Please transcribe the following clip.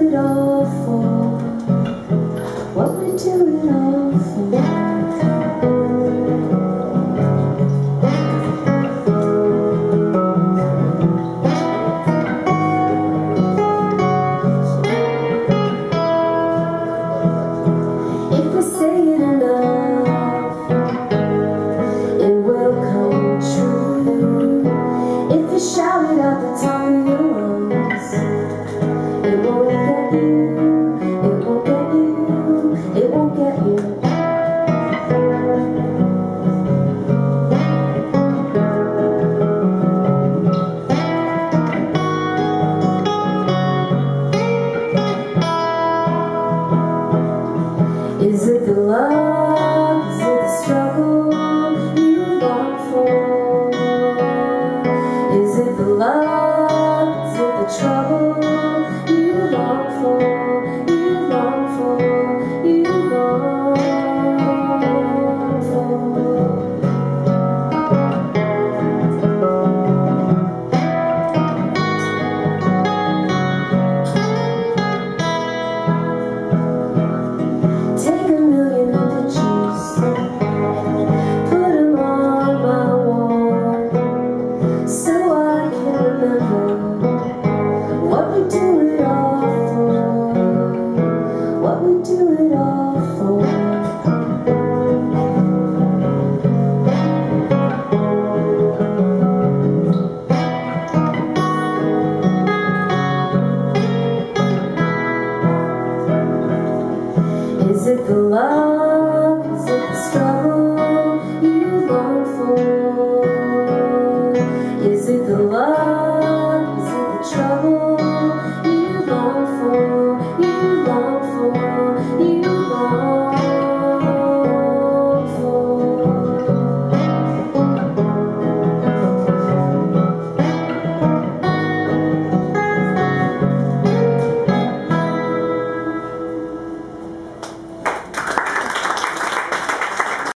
it all for? What we do it all for? If we say it enough, it will come true. If you shout it out the top of your lungs, it won't get you, it won't get you, it won't get you. Is it the love, is it the struggle you long for? Is it the love, is it the trouble you long for?